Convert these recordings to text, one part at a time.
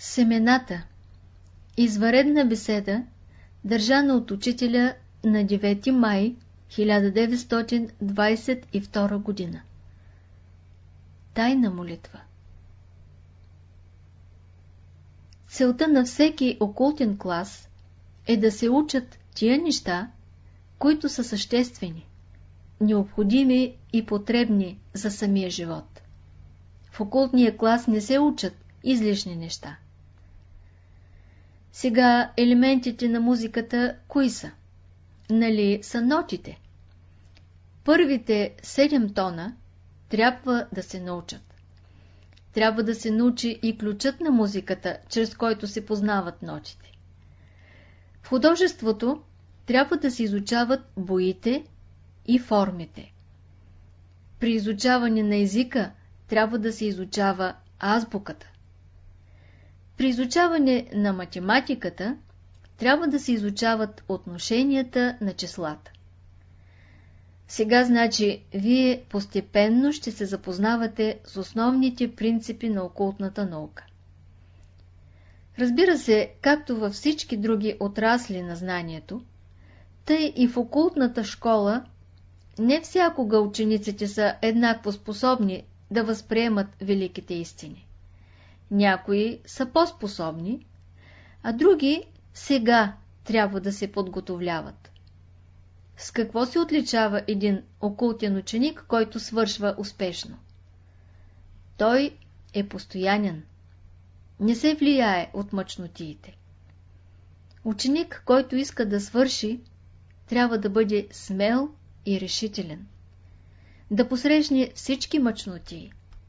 Семената. Извънредна беседа, държана от учителя на 9 май 1922 година. Тайна молитва. Целта на всеки окултен клас е да се учат тия неща, които са съществени, необходими и потребни за самия живот. В окултния клас не се учат излишни неща. Сега елементите на музиката кои са? Нали са нотите? Първите 7 тона трябва да се научат. Трябва да се научи и ключът на музиката, чрез който се познават нотите. В художеството трябва да се изучават боите и формите. При изучаване на езика трябва да се изучава азбуката. При изучаване на математиката трябва да се изучават отношенията на числата. Сега, значи, вие постепенно ще се запознавате с основните принципи на окултната наука. Разбира се, както във всички други отрасли на знанието, тъй и в окултната школа не всякога учениците са еднакво способни да възприемат великите истини. Някои са по-способни, а други сега трябва да се подготовляват. С какво се отличава един окултен ученик, който свършва успешно? Той е постоянен, не се влияе от мъчнотиите. Ученик, който иска да свърши, трябва да бъде смел и решителен, да посрещне всички мъчнотии.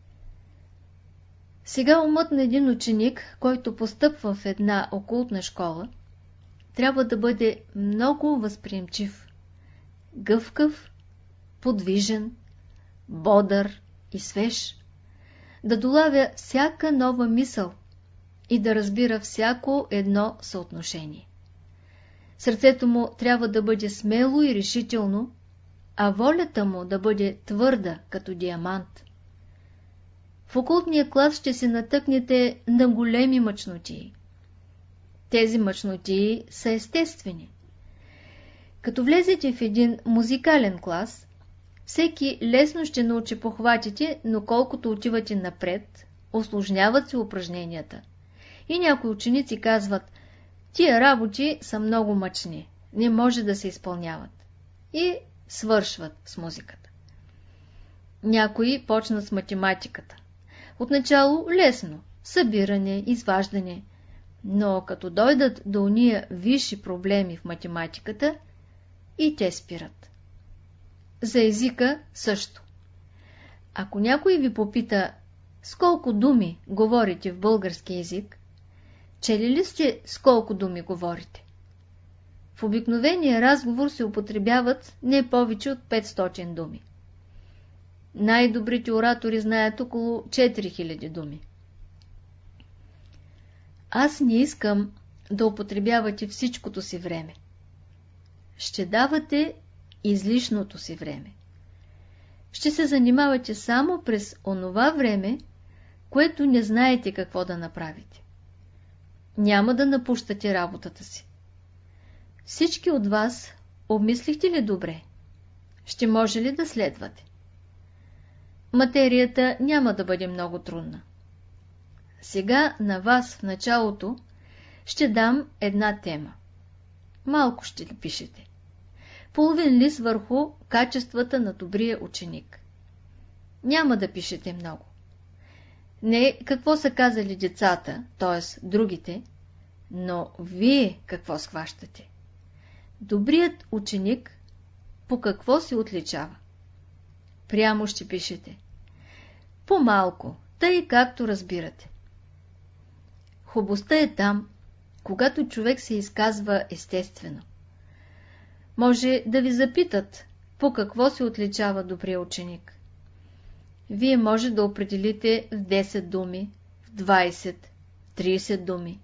Сега умът на един ученик, който постъпва в една окултна школа, трябва да бъде много възприемчив, гъвкав, подвижен, бодър и свеж, да долавя всяка нова мисъл и да разбира всяко едно съотношение. Сърцето му трябва да бъде смело и решително, а волята му да бъде твърда като диамант. В окултния клас ще се натъкнете на големи мъчнотии. Тези мъчнотии са естествени. Като влезете в един музикален клас, всеки лесно ще научи похватите, но колкото отивате напред, усложняват се упражненията. И някои ученици казват: тия работи са много мъчни, не може да се изпълняват. И свършват с музиката. Някои почнат с математиката. Отначало лесно, събиране, изваждане, но като дойдат до уния висши проблеми в математиката, и те спират. За езика също. Ако някой ви попита с колко думи говорите в български език, чели ли сте с колко думи говорите? В обикновения разговор се употребяват не повече от 500 думи. Най-добрите оратори знаят около 4000 думи. Аз не искам да употребявате всичкото си време. Ще давате излишното си време. Ще се занимавате само през онова време, което не знаете какво да направите. Няма да напущате работата си. Всички от вас обмислихте ли добре? Ще може ли да следвате? Материята няма да бъде много трудна. Сега на вас в началото ще дам една тема. Малко ще ли пишете? Половин лист върху качествата на добрия ученик. Няма да пишете много. Не какво са казали децата, т.е. другите, но вие какво схващате. Добрият ученик по какво се отличава? Прямо ще пишете. По-малко, тъй както разбирате. Хубостта е там, когато човек се изказва естествено. Може да ви запитат, по какво се отличава добрия ученик. Вие може да определите в 10 думи, в 20, 30 думи.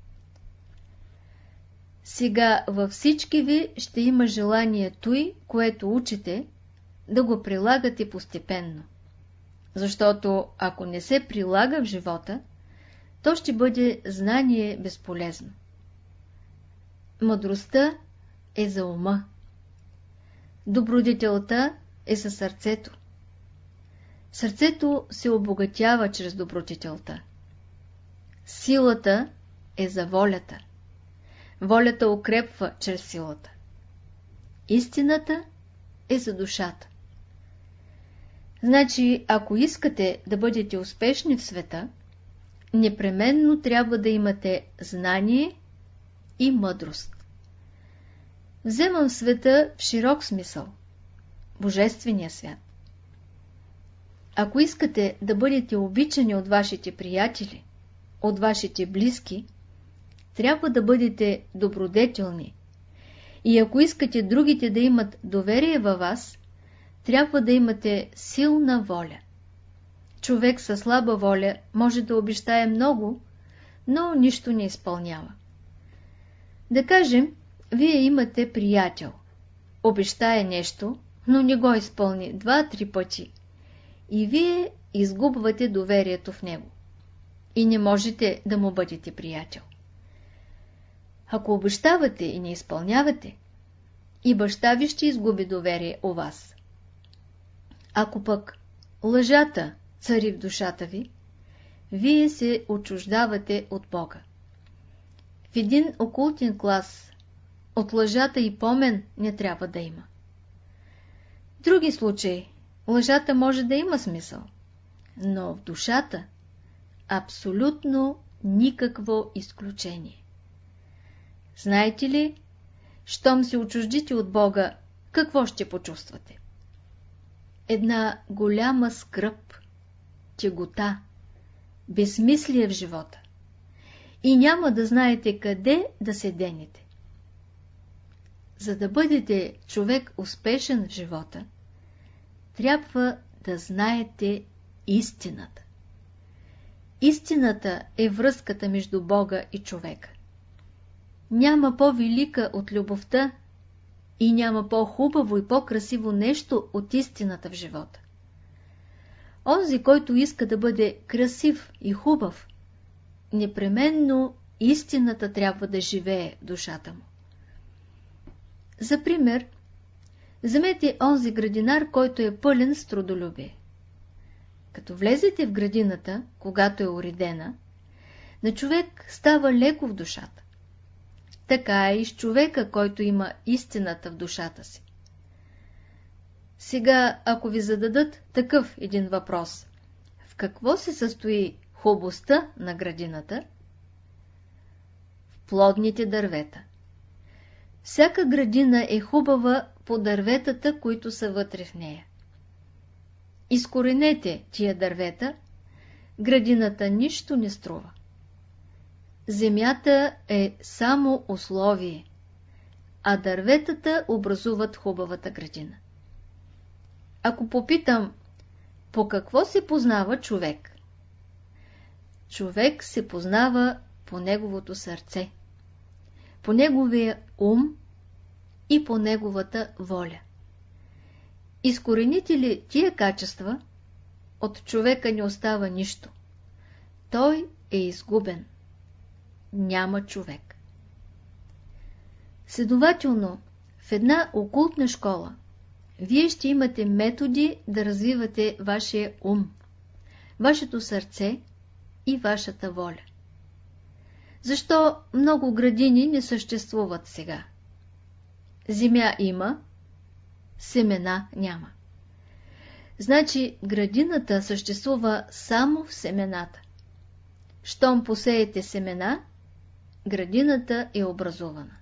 Сега във всички ви ще има желание той, което учите, да го прилагате постепенно. Защото ако не се прилага в живота, то ще бъде знание безполезно. Мъдростта е за ума. Добродетелта е за сърцето. Сърцето се обогатява чрез добродетелта. Силата е за волята. Волята укрепва чрез силата. Истината е за душата. Значи, ако искате да бъдете успешни в света, непременно трябва да имате знание и мъдрост. Вземам света в широк смисъл, божествения свят. Ако искате да бъдете обичани от вашите приятели, от вашите близки, трябва да бъдете добродетелни. И ако искате другите да имат доверие във вас, трябва да имате силна воля. Човек със слаба воля може да обещае много, но нищо не изпълнява. Да кажем, вие имате приятел. Обещае нещо, но не го изпълни 2-3 пъти. И вие изгубвате доверието в него. И не можете да му бъдете приятел. Ако обещавате и не изпълнявате, и баща ви ще изгуби доверие у вас. Ако пък лъжата цари в душата ви, вие се отчуждавате от Бога. В един окултен клас от лъжата и помен не трябва да има. В други случаи лъжата може да има смисъл, но в душата абсолютно никакво изключение. Знаете ли, щом се отчуждите от Бога, какво ще почувствате? Една голяма скръб, тегота, безсмислие в живота. И няма да знаете къде да се денете. За да бъдете човек успешен в живота, трябва да знаете истината. Истината е връзката между Бога и човека. Няма по-велика от любовта и няма по-хубаво и по-красиво нещо от истината в живота. Онзи, който иска да бъде красив и хубав, непременно истината трябва да живее в душата му. За пример, вземете онзи градинар, който е пълен с трудолюбие. Като влезете в градината, когато е уредена, на човек става леко в душата. Така е и с човека, който има истината в душата си. Сега, ако ви зададат такъв един въпрос, в какво се състои хубостта на градината? В плодните дървета. Всяка градина е хубава по дърветата, които са вътре в нея. Изкоренете тия дървета, градината нищо не струва. Земята е само условие, а дърветата образуват хубавата градина. Ако попитам, по какво се познава човек? Човек се познава по неговото сърце, по неговия ум и по неговата воля. Изкорените ли тия качества, от човека не остава нищо. Той е изгубен. Няма човек. Следователно, в една окултна школа вие ще имате методи да развивате вашия ум, вашето сърце и вашата воля. Защо много градини не съществуват сега? Земя има, семена няма. Значи градината съществува само в семената. Щом посеете семена, градината е образувана.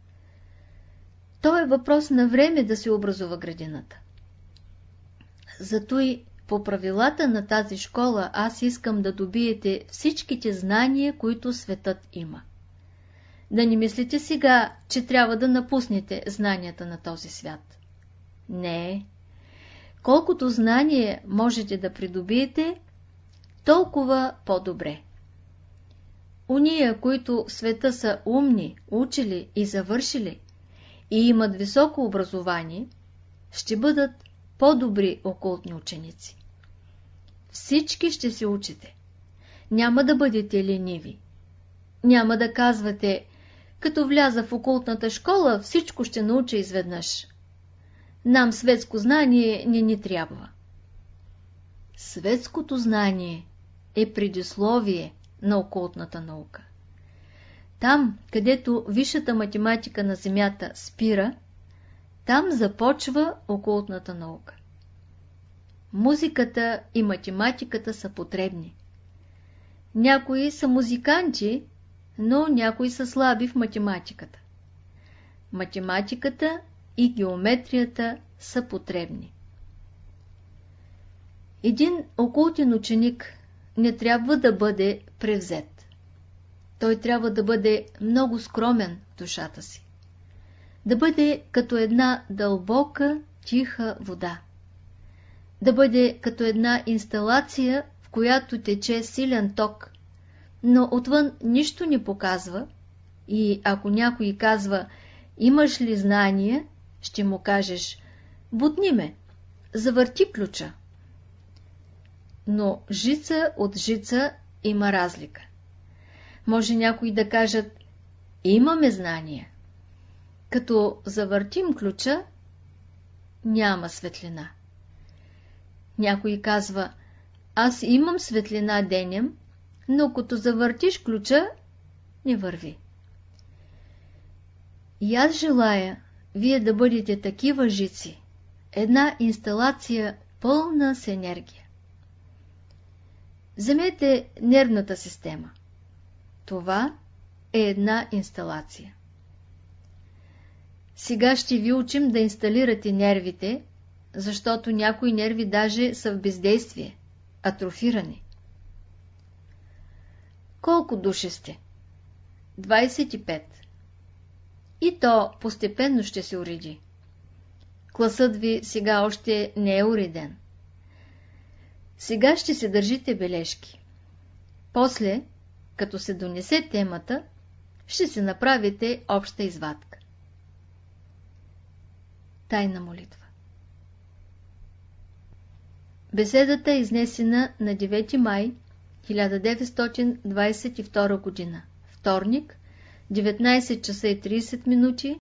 То е въпрос на време да се образува градината. Зато и по правилата на тази школа аз искам да добиете всичките знания, които светът има. Да не мислите сега, че трябва да напуснете знанията на този свят. Не. Колкото знание можете да придобиете, толкова по-добре. Уния, които в света са умни, учили и завършили и имат високо образование, ще бъдат по-добри окултни ученици. Всички ще се учите. няма да бъдете лениви. Няма да казвате, като вляза в окултната школа, всичко ще науча изведнъж. Нам светско знание не ни трябва. Светското знание е предисловие на окултната наука. Там, където висшата математика на Земята спира, там започва окултната наука. Музиката и математиката са потребни. Някои са музиканти, но някои са слаби в математиката. Математиката и геометрията са потребни. Един окултен ученик не трябва да бъде превзет. Той трябва да бъде много скромен в душата си. Да бъде като една дълбока, тиха вода. Да бъде като една инсталация, в която тече силен ток, но отвън нищо не показва и ако някой казва «Имаш ли знание?», ще му кажеш «Бутни ме, завърти ключа». Но жица от жица има разлика. Може някои да кажат «Имаме знание». Като завъртим ключа, няма светлина. Някой казва «Аз имам светлина денем, но като завъртиш ключа, не върви». И аз желая вие да бъдете такива жици, една инсталация пълна с енергия. Вземете нервната система. Това е една инсталация. Сега ще ви учим да инсталирате нервите, защото някои нерви даже са в бездействие, атрофирани. Колко души сте? 25. И то постепенно ще се уреди. Класът ви сега още не е уреден. Сега ще се държите бележки. После, като се донесе темата, ще се направите обща извадка. Тайна молитва. Беседата е изнесена на 9 май 1922 г. Вторник, 19 часа и 30 минути